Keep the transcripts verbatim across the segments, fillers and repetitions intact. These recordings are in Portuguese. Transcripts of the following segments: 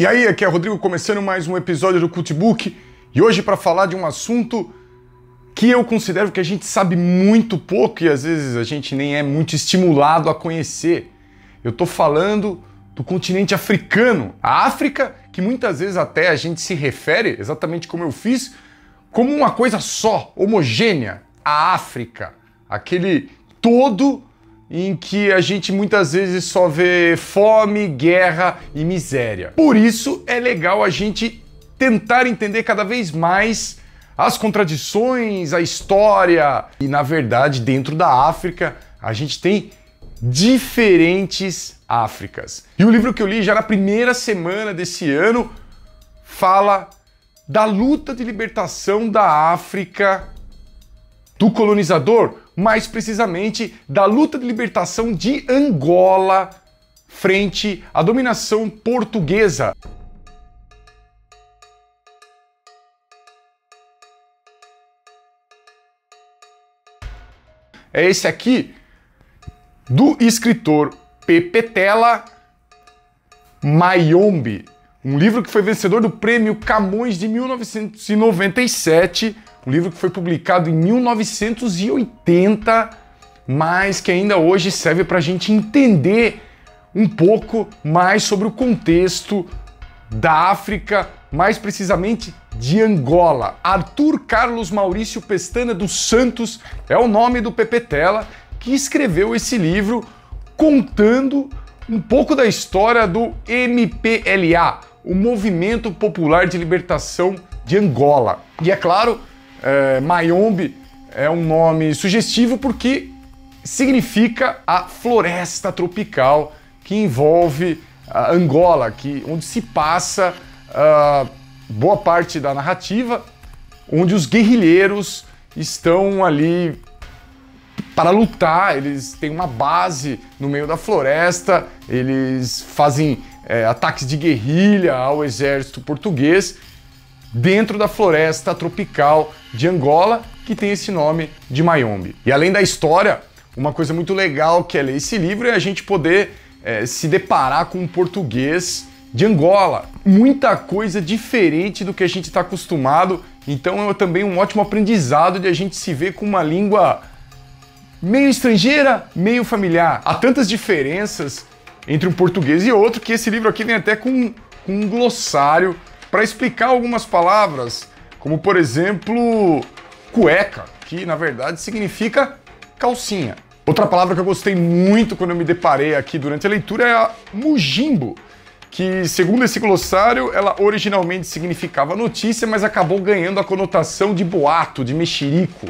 E aí, aqui é o Rodrigo começando mais um episódio do Cultbook e hoje para falar de um assunto que eu considero que a gente sabe muito pouco e às vezes a gente nem é muito estimulado a conhecer. Eu tô falando do continente africano, a África, que muitas vezes até a gente se refere, exatamente como eu fiz, como uma coisa só, homogênea, a África, aquele todo em que a gente muitas vezes só vê fome, guerra e miséria. Por isso é legal a gente tentar entender cada vez mais as contradições, a história. E na verdade, dentro da África, a gente tem diferentes Áfricas. E o livro que eu li já na primeira semana desse ano fala da luta de libertação da África do colonizador, mais precisamente da luta de libertação de Angola frente à dominação portuguesa. É esse aqui, do escritor Pepetela Mayombe, um livro que foi vencedor do Prêmio Camões de mil novecentos e noventa e sete, um livro que foi publicado em mil novecentos e oitenta, mas que ainda hoje serve para a gente entender um pouco mais sobre o contexto da África, mais precisamente de Angola. Arthur Carlos Maurício Pestana dos Santos é o nome do Pepetela, que escreveu esse livro contando um pouco da história do M P L A, o Movimento Popular de Libertação de Angola. E é claro, é, Mayombe é um nome sugestivo porque significa a floresta tropical que envolve a Angola, que, onde se passa uh, boa parte da narrativa, onde os guerrilheiros estão ali para lutar, eles têm uma base no meio da floresta, eles fazem é, ataques de guerrilha ao exército português dentro da floresta tropical de Angola, que tem esse nome de Mayombe. E além da história, uma coisa muito legal que é ler esse livro é a gente poder é, se deparar com um português de Angola. Muita coisa diferente do que a gente está acostumado, então é também um ótimo aprendizado de a gente se ver com uma língua meio estrangeira, meio familiar. Há tantas diferenças entre um português e outro que esse livro aqui vem até com, com um glossário para explicar algumas palavras, como por exemplo, cueca, que na verdade significa calcinha. Outra palavra que eu gostei muito quando eu me deparei aqui durante a leitura é a mujimbo, que segundo esse glossário, ela originalmente significava notícia, mas acabou ganhando a conotação de boato, de mexerico.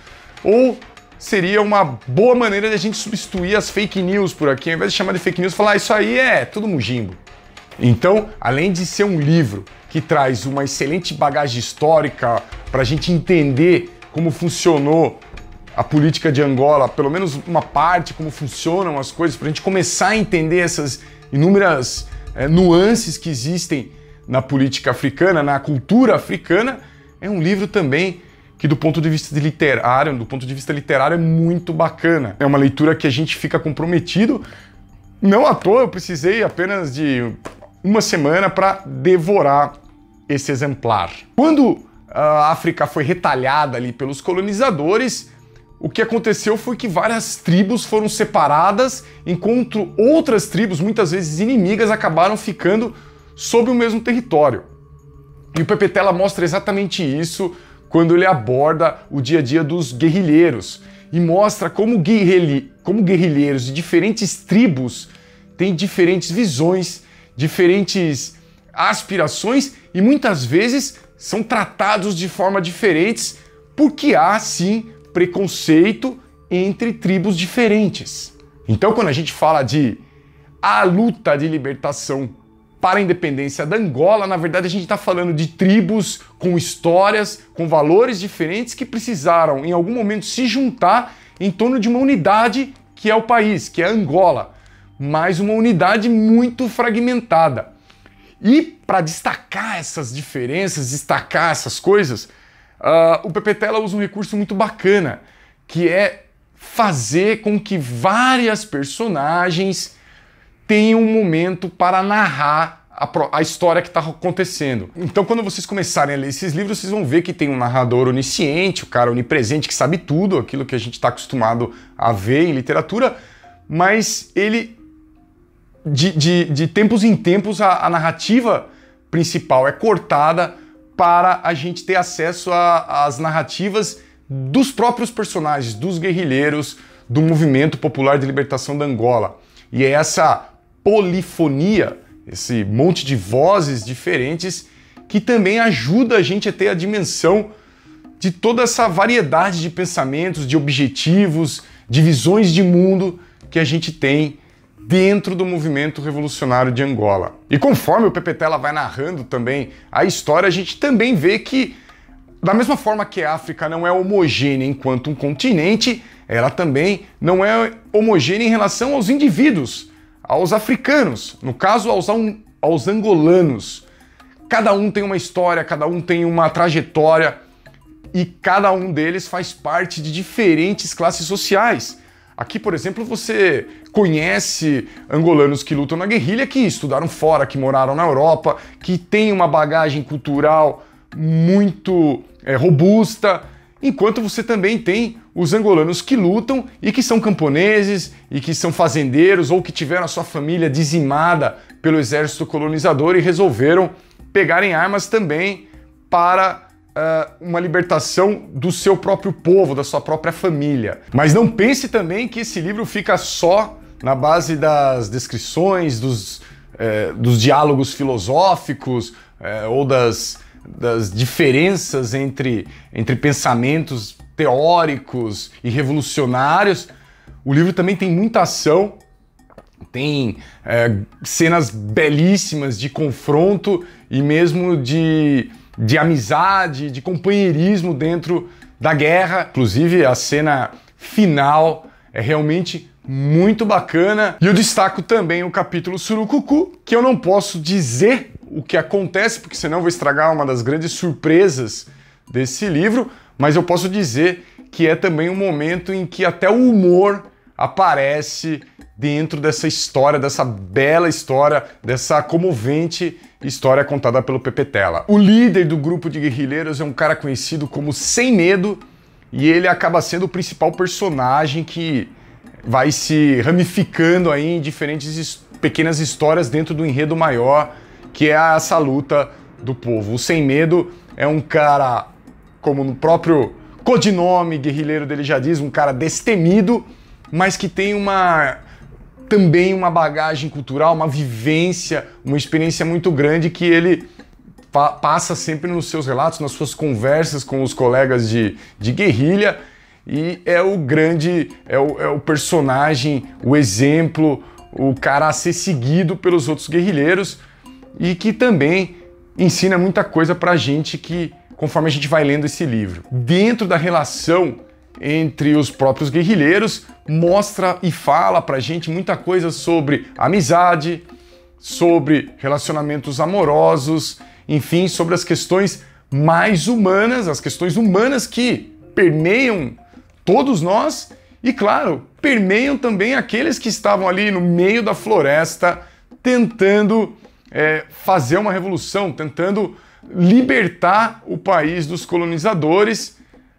Ou seria uma boa maneira de a gente substituir as fake news por aqui, ao invés de chamar de fake news, falar ah, isso aí é tudo mujimbo. Então, além de ser um livro que traz uma excelente bagagem histórica para a gente entender como funcionou a política de Angola, pelo menos uma parte, como funcionam as coisas, para a gente começar a entender essas inúmeras é, nuances que existem na política africana, na cultura africana, é um livro também que do ponto de vista de literário, do ponto de vista literário é muito bacana. É uma leitura que a gente fica comprometido. Não à toa eu precisei apenas de uma semana para devorar esse exemplar. Quando a África foi retalhada ali pelos colonizadores, o que aconteceu foi que várias tribos foram separadas, enquanto outras tribos, muitas vezes inimigas, acabaram ficando sob o mesmo território. E o Pepetela mostra exatamente isso quando ele aborda o dia a dia dos guerrilheiros e mostra como, guerrilhe... como guerrilheiros de diferentes tribos têm diferentes visões, diferentes aspirações e muitas vezes são tratados de forma diferentes porque há, sim, preconceito entre tribos diferentes. Então, quando a gente fala de a luta de libertação para a independência da Angola, na verdade a gente está falando de tribos com histórias, com valores diferentes que precisaram em algum momento se juntar em torno de uma unidade que é o país, que é Angola, mas uma unidade muito fragmentada. E para destacar essas diferenças, destacar essas coisas, uh, o Pepetela usa um recurso muito bacana, que é fazer com que várias personagens tenham um momento para narrar a, a história que está acontecendo. Então, quando vocês começarem a ler esses livros, vocês vão ver que tem um narrador onisciente, o cara onipresente que sabe tudo, aquilo que a gente está acostumado a ver em literatura, mas ele, de, de, de tempos em tempos, a, a narrativa principal é cortada para a gente ter acesso às narrativas dos próprios personagens, dos guerrilheiros do movimento popular de libertação da Angola. E é essa polifonia, esse monte de vozes diferentes, que também ajuda a gente a ter a dimensão de toda essa variedade de pensamentos, de objetivos, de visões de mundo que a gente tem dentro do movimento revolucionário de Angola. E conforme o Pepetela vai narrando também a história, a gente também vê que, da mesma forma que a África não é homogênea enquanto um continente, ela também não é homogênea em relação aos indivíduos, aos africanos, no caso aos, aos angolanos. Cada um tem uma história, cada um tem uma trajetória e cada um deles faz parte de diferentes classes sociais. Aqui, por exemplo, você conhece angolanos que lutam na guerrilha, que estudaram fora, que moraram na Europa, que têm uma bagagem cultural muito é, robusta, enquanto você também tem os angolanos que lutam e que são camponeses e que são fazendeiros ou que tiveram a sua família dizimada pelo exército colonizador e resolveram pegarem armas também para uh, uma libertação do seu próprio povo, da sua própria família. Mas não pense também que esse livro fica só na base das descrições, dos, eh, dos diálogos filosóficos eh, ou das, das diferenças entre, entre pensamentos teóricos e revolucionários. O livro também tem muita ação, tem é, cenas belíssimas de confronto e mesmo de, de amizade, de companheirismo dentro da guerra. Inclusive, a cena final é realmente muito bacana. E eu destaco também o capítulo Surucucu, que eu não posso dizer o que acontece, porque senão eu vou estragar uma das grandes surpresas desse livro, mas eu posso dizer que é também um momento em que até o humor aparece dentro dessa história, dessa bela história, dessa comovente história contada pelo Pepetela. O líder do grupo de guerrilheiros é um cara conhecido como Sem Medo, e ele acaba sendo o principal personagem que vai se ramificando aí em diferentes pequenas histórias dentro do enredo maior, que é essa luta do povo. O Sem Medo é um cara, como no próprio codinome guerrilheiro dele já diz, um cara destemido, mas que tem uma também uma bagagem cultural, uma vivência, uma experiência muito grande que ele pa passa sempre nos seus relatos, nas suas conversas com os colegas de, de guerrilha, e é o grande, é o, é o personagem, o exemplo, o cara a ser seguido pelos outros guerrilheiros e que também ensina muita coisa pra gente que, conforme a gente vai lendo esse livro. Dentro da relação entre os próprios guerrilheiros, mostra e fala pra gente muita coisa sobre amizade, sobre relacionamentos amorosos, enfim, sobre as questões mais humanas, as questões humanas que permeiam todos nós e, claro, permeiam também aqueles que estavam ali no meio da floresta tentando é, fazer uma revolução, tentando libertar o país dos colonizadores,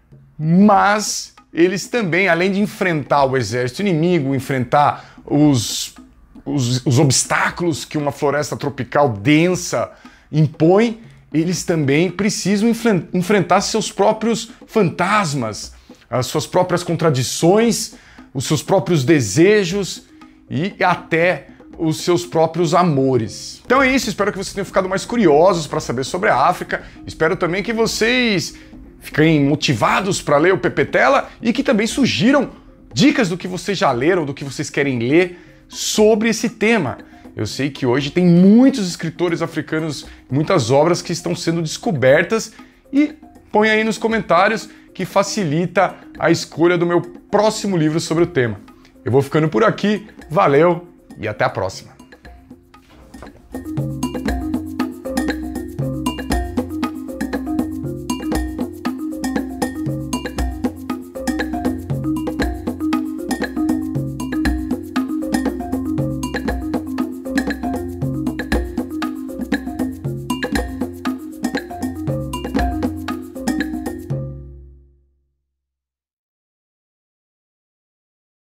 mas eles também, além de enfrentar o exército inimigo, enfrentar os, os, os obstáculos que uma floresta tropical densa impõe, eles também precisam enfrentar seus próprios fantasmas, as suas próprias contradições, os seus próprios desejos e até os seus próprios amores. Então é isso, espero que vocês tenham ficado mais curiosos para saber sobre a África, espero também que vocês fiquem motivados para ler o Pepetela e que também sugiram dicas do que vocês já leram, do que vocês querem ler sobre esse tema. Eu sei que hoje tem muitos escritores africanos, muitas obras que estão sendo descobertas e põe aí nos comentários que facilita a escolha do meu próximo livro sobre o tema. Eu vou ficando por aqui, valeu e até a próxima!